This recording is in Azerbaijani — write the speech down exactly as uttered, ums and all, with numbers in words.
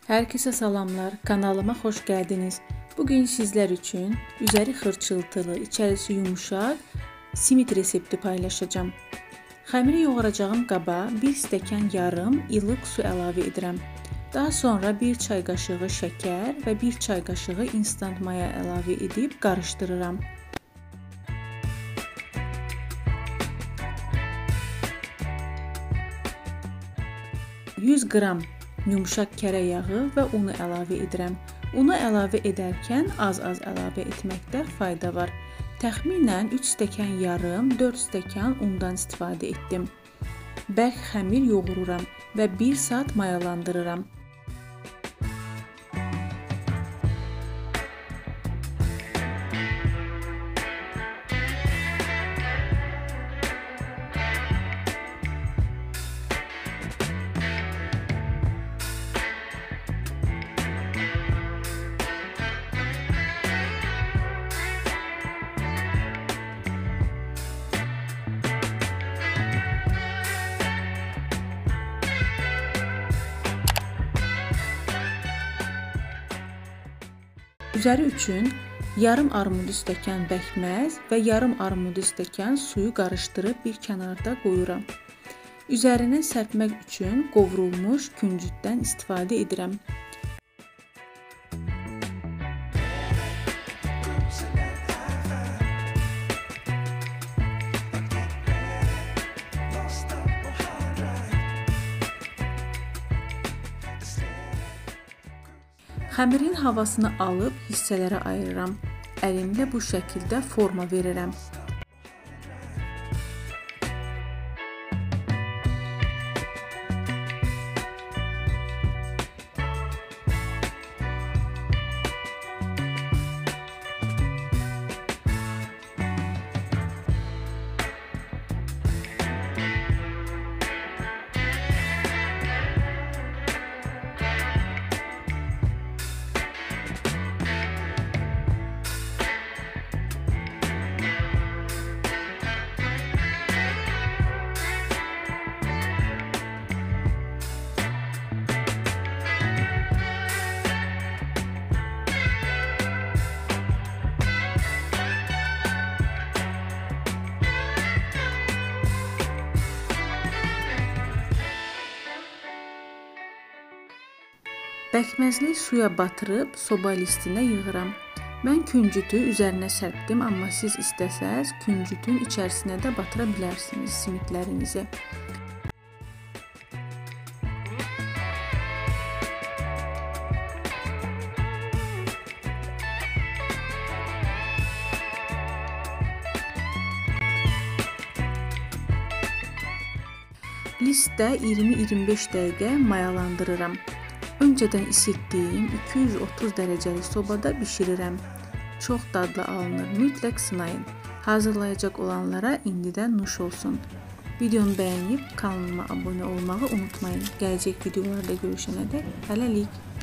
Herkese salamlar, kanalıma hoş geldiniz. Bugün sizler için üzeri xırçıltılı, içerisi yumuşak simit resepti paylaşacağım. Xəmiri yoğuracağım qaba bir stəkan yarım ılıq su əlavə edirəm. Daha sonra bir çay qaşığı şəkər və bir çay qaşığı instant maya əlavə edib qarışdırıram. yüz qram yumuşaq kərə yağı və unu əlavə edirəm. Unu əlavə edərkən az-az əlavə etməkdə fayda var. Təxminən üç stəkan yarım, dörd stəkan undan istifadə etdim. Bərk xəmir yoğururam və bir saat mayalandırıram. Üzəri üçün yarım armud stəkan bəkməz və yarım armud stəkan suyu qarışdırıb bir kənarda qoyuram. Üzərinə sərpmək üçün qovrulmuş küncütdən istifadə edirəm. Xəmirin havasını alıb hissələrə ayırıram. Əlimlə bu şəkildə forma verirəm. Bəkməzli suya batırıb soba listinə yığıram. Mən küncütü üzərinə sərpdim, amma siz istəsəz küncütün içərisinə də batıra bilərsiniz simitlərinizi. Listdə iyirmi iyirmi beş dəqiqə mayalandırıram. Öncədən isitdiyim iki yüz otuz dərəcəli sobada bişirirəm. Çox dadlı alınır, mütləq sınayın. Hazırlayacaq olanlara indidən nuş olsun. Videonu bəyənib kanalıma abunə olmağı unutmayın. Gələcək videolarda görüşənədək hələlik.